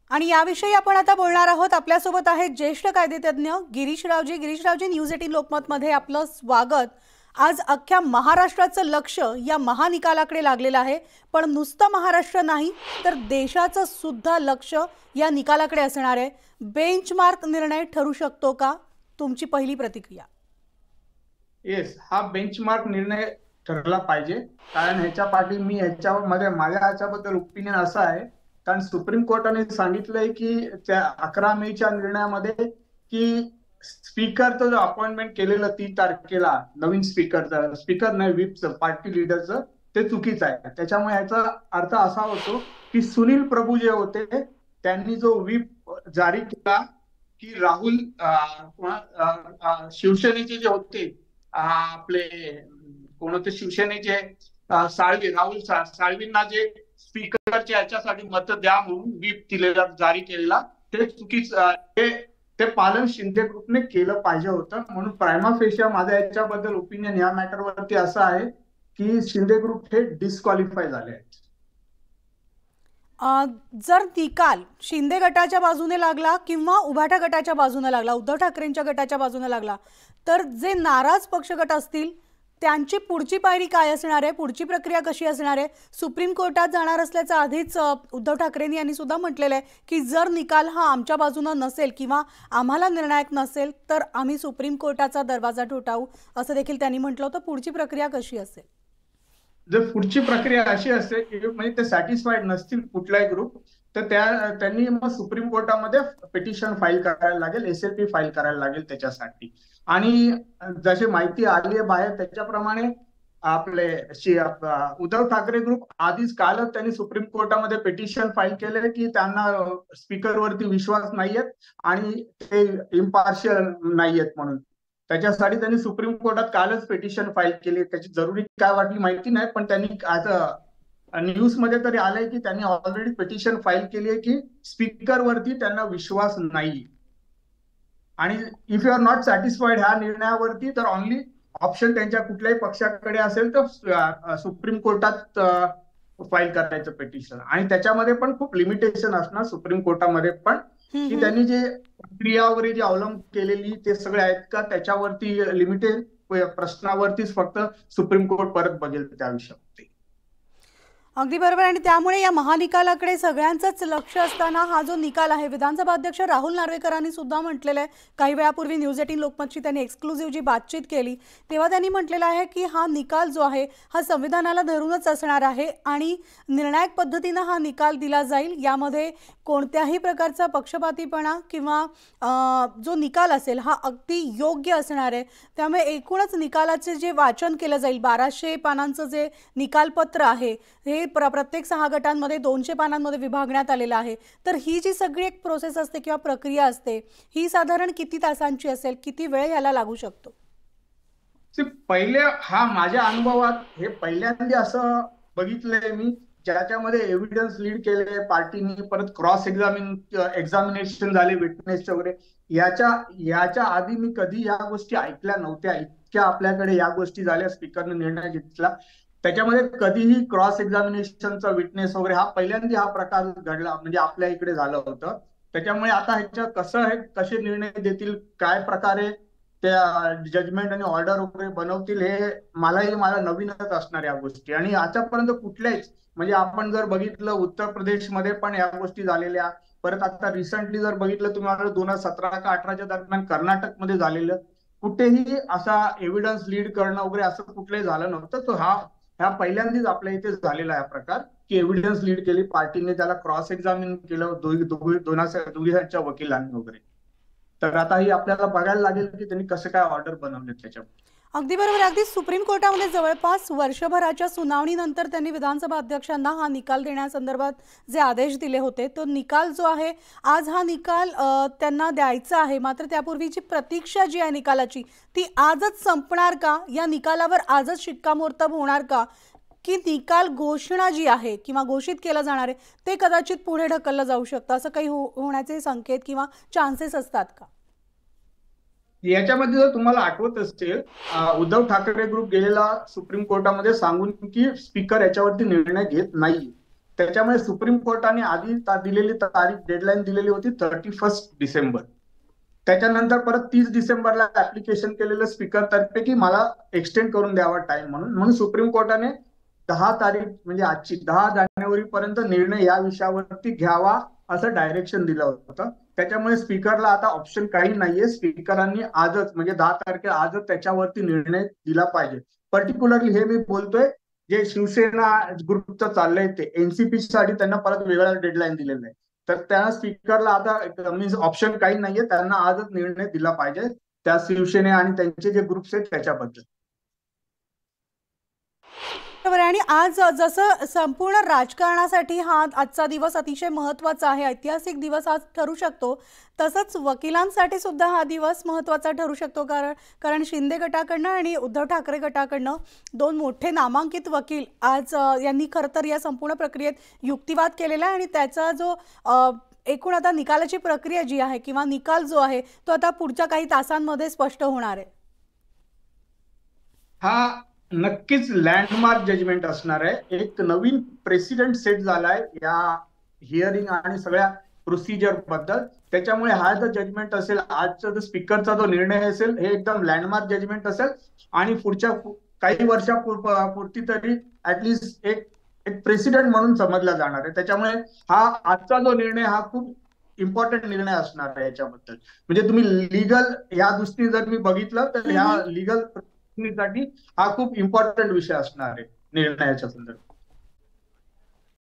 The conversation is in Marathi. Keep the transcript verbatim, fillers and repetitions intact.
आणि याविषयी आपण आता बोलणार आहोत। आपल्यासोबत आहेत ज्येष्ठ कायदेतज्ञ गिरीशरावजी। गिरीशरावजी, न्यूज एटीन लोकमतमध्ये आपलं स्वागत। आज अख्ख्या महाराष्ट्राचं लक्ष या महानिकालाकडे लागलेलं आहे, पण नुसतं महाराष्ट्र नाही तर देशाचं सुद्धा लक्ष या निकालाकडे असणार आहे। बेंचमार्क निर्णय ठरू शकतो का? तुमची पहिली प्रतिक्रिया। येस, हा बेंचमार्क निर्णय ठरला पाहिजे, कारण ह्याच्या पाठी मी ह्याच्यामध्ये माझ्या ह्याच्याबद्दल ओपिनियन असं आहे, कारण सुप्रीम कोर्टाने सांगितलंय की त्या अकरा मेच्या निर्णयामध्ये की स्पीकरचं जो अपॉइंटमेंट केलेलं तीन तारखेला नवीन स्पीकरचं स्पीकर नाही व्हिपचं पार्टी लीडरचं ते चुकीचं आहे। त्याच्यामुळे याचा अर्थ असा होतो की सुनील प्रभू जे होते त्यांनी जो व्हिप जारी केला की राहुल शिवसेनेचे जे होते आपले कोण होते शिवसेनेचे साळवी राहुल साळवींना जे स्पीकरच्या याच्यासाठी मत द्या म्हणून व्हिप दिलेला जारी केलेला ते चुकीचं ते ते पालन शिंदे ग्रुपने केलं पाहिजे होतं। म्हणून प्रायमा फेशिया माझ्या याच्याबद्दल ओपिनियन या मॅटरवरती असं आहे की शिंदे ग्रुप हे डिस्क्वालिफाय झाले आहेत। जर निकाल शिंदे गटाच्या बाजूने लागला किंवा उभाटा गटाच्या बाजूने लागला, उद्धव ठाकरेंच्या गटाच्या बाजूने लागला, तर जे नाराज पक्षगट असतील त्यांची पुढची पायरी काय असणार आहे? पुढची प्रक्रिया कशी असणार आहे? सुप्रीम कोर्टात जाणार असल्याचं आधीच उद्धव ठाकरेंनी यांनी सुद्धा म्हटलेलं आहे की जर निकाल हा आमच्या बाजूने नसेल किंवा आम्हाला निर्णायक नसेल तर आम्ही सुप्रीम कोर्टाचा दरवाजा ठोठावू, असं देखील त्यांनी म्हटलं होतं। पुढची प्रक्रिया कशी असेल? जर पुढची प्रक्रिया अशी असेल की म्हणजे ते सॅटिस्फाईड नसतील कुठलाही ग्रुप, तर त्या त्यांनी मग सुप्रीम कोर्टामध्ये पिटिशन फाईल करायला लागेल, एसएलपी फाईल करायला लागेल त्याच्यासाठी। आणि जशी माहिती आली आहे बाहेर त्याच्याप्रमाणे आपले उद्धव ठाकरे ग्रुप आधीच कालच त्यांनी सुप्रीम कोर्टामध्ये पिटिशन फाईल केले की त्यांना स्पीकरवरती विश्वास नाहीयेत आणि ते इम्पार्शियल नाहीयेत म्हणून, त्याच्यासाठी त्यांनी सुप्रीम कोर्टात कालच पिटिशन फाईल केली। त्याची जरुरी काय वाटली माहिती नाही, पण त्यांनी आज न्यूज मध्ये तरी आलंय की त्यांनी ऑलरेडी पिटिशन फाईल केली आहे की स्पीकरवरती त्यांना विश्वास नाही। आणि if you are not satisfied ह्या निर्णयावरती तर ऑनली ऑप्शन त्यांच्या कुठल्याही पक्षाकडे असेल तर सुप्रीम कोर्टात फाईल करायचं पिटिशन। आणि त्याच्यामध्ये पण खूप लिमिटेशन असणार सुप्रीम कोर्टामध्ये पण की त्यांनी जे प्रक्रिया वगैरे जी अवलंब केलेली ते सगळे आहेत का त्याच्यावरती लिमिटेड प्रश्नावरतीच फक्त सुप्रीम कोर्ट परत बघेल त्या विषयावरती। अगदी बरोबर। आणि त्यामुळे या महानिकालाकडे सगळ्यांचंच लक्ष असताना हा जो निकाल आहे, विधानसभा अध्यक्ष राहुल नार्वेकरांनी सुद्धा म्हटलेलं आहे, काही वेळापूर्वी न्यूज एटीन लोकमतची त्यांनी एक्सक्लुझिव्ह जी बातचीत केली तेव्हा त्यांनी म्हटलेलं आहे की हा निकाल जो आहे हा संविधानाला धरूनच असणार आहे आणि निर्णायक पद्धतीनं हा निकाल दिला जाईल। यामध्ये कोणत्याही प्रकारचा पक्षपातीपणा किंवा जो निकाल असेल हा अगदी योग्य असणार आहे। त्यामुळे एकूणच निकालाचे जे वाचन केलं जाईल, बाराशे पानांचं जे निकालपत्र आहे हे प्रत्येक सहा गटांमध्ये दोनशे पानांमध्ये विभागण्यात आलेलं आहे। तर ही जी सगळी एक प्रोसेस असते किंवा प्रक्रिया असते ही साधारण किती तासांची असेल, किती वेळ याला लागू शकतो? पहिले हा माझ्या अनुभवात हे पहिल्यांदा असं बघितलंय मी ज्याच्यामध्ये एव्हिडन्स लीड केले पार्टीनी, परत क्रॉस एक्झामिन एक्झामिनेशन झाले विटनेसचे वगैरे। याच्या याच्या आधी मी कधी या गोष्टी ऐकल्या नव्हत्या, इतक्या आपल्याकडे या गोष्टी झाल्या स्पीकरने निर्णय घेतला त्याच्यामध्ये कधीही क्रॉस एक्झामिनेशनचा विटनेस वगैरे हा पहिल्यांदा हा प्रकार घडला म्हणजे आपल्या इकडे झालं होतं। त्याच्यामुळे आता ह्याच्या कसं आहे कसे निर्णय देतील, काय प्रकारे त्या जजमेंट आणि ऑर्डर वगैरे बनवतील हे मलाही मला नवीनच असणार या गोष्टी। आणि आतापर्यंत कुठल्याच म्हणजे आपण जर बघितलं उत्तर प्रदेशमध्ये पण या गोष्टी झालेल्या, परत आता रिसेंटली जर बघितलं तुम्हाला दोन हजार सतरा का अठराच्या दरम्यान कर्नाटकमध्ये झालेलं, कुठेही असा एव्हिडन्स लीड करणं वगैरे असं कुठलंही झालं नव्हतं। तो हा ह्या पहिल्यांदाच आपल्या इथे झालेला आहे प्रकार की एव्हिडन्स लीड केली पार्टीने, त्याला क्रॉस एक्झामिन केलं दोघींच्या वकिलांनी वगैरे। तर आता ही आपल्याला बघायला लागेल की त्यांनी कसं काय ऑर्डर बनवले त्याच्यावर। अगदी बरोबर। अगदी सुप्रीम कोर्टामध्ये जवळपास वर्षभराच्या सुनावणीनंतर त्यांनी विधानसभा अध्यक्षांना हा निकाल देण्यासंदर्भात जे आदेश दिले होते तो निकाल जो आहे आज हा निकाल त्यांना द्यायचा आहे। मात्र त्यापूर्वीची प्रतीक्षा जी आहे निकालाची ती आजच संपणार का? या निकालावर आजच शिक्कामोर्तब होणार का? की निकाल घोषणा जी आहे किंवा घोषित केलं जाणार आहे ते कदाचित पुढे ढकललं जाऊ शकतं, असं काही हो होण्याचे संकेत किंवा चान्सेस असतात का? याच्यामध्ये जर तुम्हाला आठवत असेल उद्धव ठाकरे ग्रुप गेलेला सुप्रीम कोर्टामध्ये सांगून की स्पीकर याच्यावरती निर्णय घेत नाही, त्याच्यामुळे सुप्रीम कोर्टाने आधी ता- दिलेली तारीख डेडलाईन दिलेली होती थर्टी फर्स्ट डिसेंबर. त्याच्यानंतर परत तीस डिसेंबरला ऍप्लिकेशन केलेलं स्पीकर तर्फे की मला एक्सटेंड करून द्यावा टाइम म्हणून म्हणून सुप्रीम कोर्टाने दहा तारीख म्हणजे आजची दहा जानेवारी पर्यंत निर्णय या विषयावरती घ्यावा असं डायरेक्शन दिलं होतं. त्याच्यामुळे स्पीकरला आता ऑप्शन काही नाहीये. स्पीकरांनी आजच म्हणजे दहा तारखेला आजच त्याच्यावरती निर्णय दिला पाहिजे. पर्टिक्युलरली हे मी बोलतोय जे शिवसेना ग्रुपचं चाललंय ते एनसीपी साठी त्यांना परत वेगळा डेडलाईन दिलेला आहे. तर त्या स्पीकरला आता मीन्स ऑप्शन काही नाहीये, त्यांना आजच निर्णय दिला पाहिजे त्या शिवसेने आणि त्यांचे जे ग्रुप्स आहेत त्याच्याबद्दल. बरोबर आहे. आणि आज जसं संपूर्ण राजकारणासाठी हा आजचा दिवस अतिशय महत्त्वाचा आहे, ऐतिहासिक दिवस आज ठरू शकतो, तसंच वकिलांसाठी सुद्धा हा दिवस महत्त्वाचा ठरू शकतो. कारण कारण शिंदे गटाकडनं आणि उद्धव ठाकरे गटाकडनं दोन मोठे नामांकित वकील आज अ, यांनी खरं तर या संपूर्ण प्रक्रियेत युक्तिवाद केलेला आहे आणि त्याचा जो अ, एकूण आता निकालाची प्रक्रिया जी आहे किंवा निकाल जो आहे तो आता पुढच्या काही तासांमध्ये स्पष्ट होणार आहे. हा नक्कीच लँडमार्क जजमेंट असणार आहे. एक नवीन प्रेसिडेंट सेट झालाय या हिअरिंग आणि सगळ्या प्रोसिजर बद्दल. त्याच्यामुळे हा जो जजमेंट असेल, आजचा जो स्पीकरचा जो निर्णय असेल, हे एकदम लँडमार्क जजमेंट असेल आणि पुढच्या काही वर्षापुरती तरी ऍटलिस्ट एक एक प्रेसिडेंट म्हणून समजला जाणार आहे. त्याच्यामुळे हा आजचा जो निर्णय हा खूप इम्पॉर्टंट निर्णय असणार आहे याच्याबद्दल. म्हणजे तुम्ही लिगल या दृष्टीने जर मी बघितलं तर ह्या लिगल साठी हा खूप इम्पॉर्टंट विषय असणार आहे निर्णयाच्या संदर्भात.